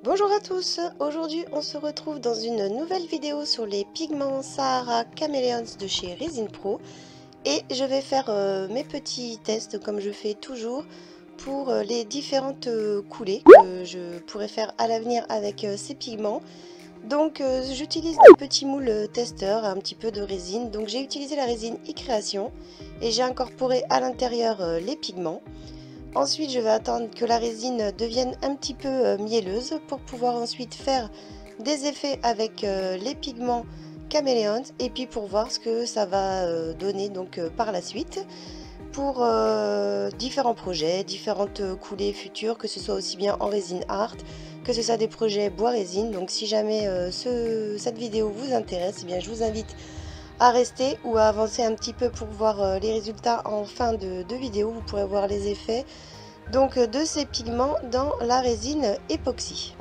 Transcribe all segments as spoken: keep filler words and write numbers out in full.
Bonjour à tous, aujourd'hui on se retrouve dans une nouvelle vidéo sur les pigments Sahara Chameleons de chez Resin Pro et je vais faire euh, mes petits tests comme je fais toujours pour euh, les différentes euh, coulées que je pourrais faire à l'avenir avec euh, ces pigments. Donc euh, j'utilise des petits moules testeurs, un petit peu de résine, donc j'ai utilisé la résine e-création et j'ai incorporé à l'intérieur euh, les pigments. Ensuite, je vais attendre que la résine devienne un petit peu euh, mielleuse pour pouvoir ensuite faire des effets avec euh, les pigments Chameleons et puis pour voir ce que ça va euh, donner donc euh, par la suite pour euh, différents projets, différentes coulées futures, que ce soit aussi bien en résine art, que ce soit des projets bois résine. Donc si jamais euh, ce, cette vidéo vous intéresse, eh bien je vous invite à rester ou à avancer un petit peu pour voir euh, les résultats en fin de, de vidéo. Vous pourrez voir les effets donc de ces pigments dans la résine époxy.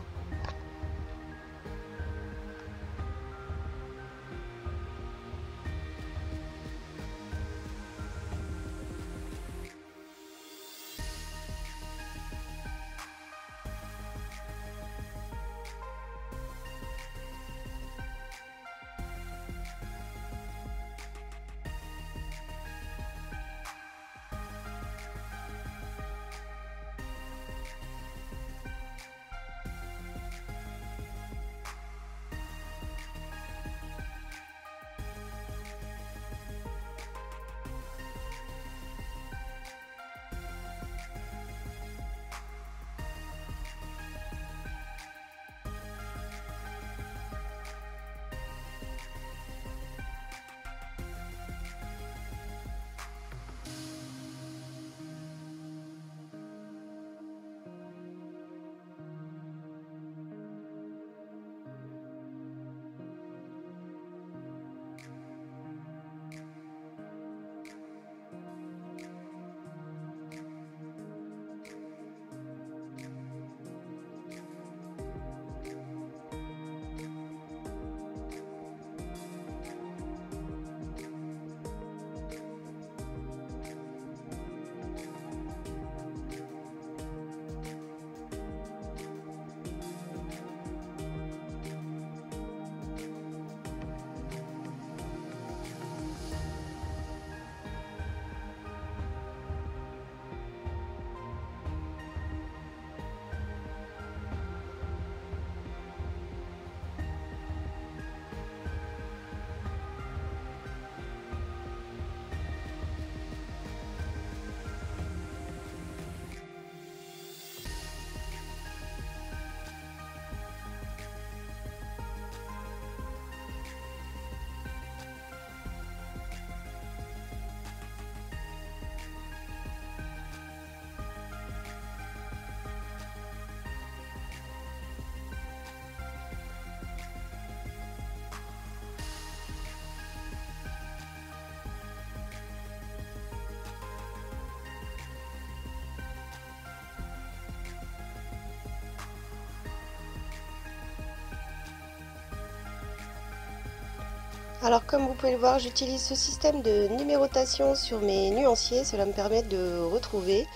Alors comme vous pouvez le voir, j'utilise ce système de numérotation sur mes nuanciers. Cela me permet de retrouver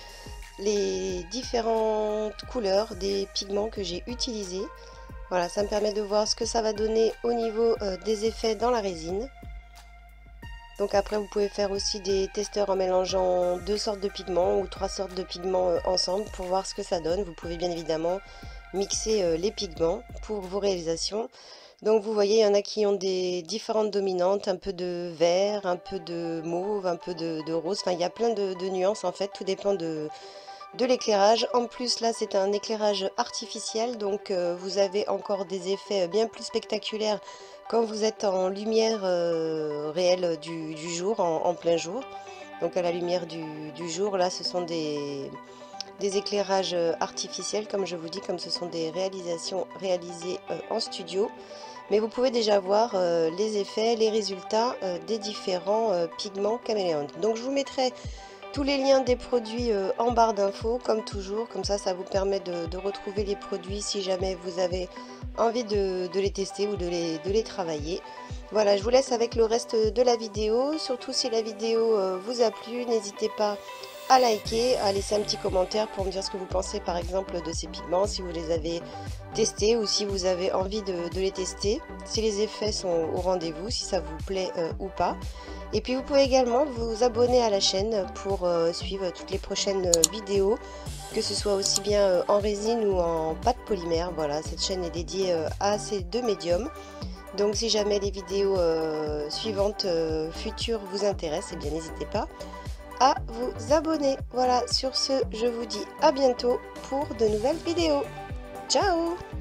les différentes couleurs des pigments que j'ai utilisés. Voilà, ça me permet de voir ce que ça va donner au niveau euh, des effets dans la résine. Donc après, vous pouvez faire aussi des testeurs en mélangeant deux sortes de pigments ou trois sortes de pigments euh, ensemble pour voir ce que ça donne. Vous pouvez bien évidemment mixer euh, les pigments pour vos réalisations. Donc vous voyez, il y en a qui ont des différentes dominantes, un peu de vert, un peu de mauve, un peu de, de rose. Enfin, il y a plein de, de nuances en fait, tout dépend de, de l'éclairage. En plus, là, c'est un éclairage artificiel, donc euh, vous avez encore des effets bien plus spectaculaires quand vous êtes en lumière euh, réelle du, du jour, en, en plein jour. Donc à la lumière du, du jour, là, ce sont des... des éclairages artificiels, comme je vous dis, comme ce sont des réalisations réalisées euh, en studio. Mais vous pouvez déjà voir euh, les effets, les résultats euh, des différents euh, pigments Chameleons. Donc je vous mettrai tous les liens des produits euh, en barre d'infos, comme toujours. Comme ça, ça vous permet de, de retrouver les produits si jamais vous avez envie de, de les tester ou de les, de les travailler. Voilà, je vous laisse avec le reste de la vidéo. Surtout si la vidéo euh, vous a plu, n'hésitez pas à liker, à laisser un petit commentaire pour me dire ce que vous pensez par exemple de ces pigments, si vous les avez testés ou si vous avez envie de, de les tester, si les effets sont au rendez-vous, si ça vous plaît euh, ou pas. Et puis vous pouvez également vous abonner à la chaîne pour euh, suivre toutes les prochaines vidéos, que ce soit aussi bien euh, en résine ou en pâte polymère. Voilà, cette chaîne est dédiée euh, à ces deux médiums. Donc si jamais les vidéos euh, suivantes euh, futures vous intéressent, eh bien n'hésitez pas à vous abonner. Voilà, sur ce, je vous dis à bientôt pour de nouvelles vidéos. Ciao!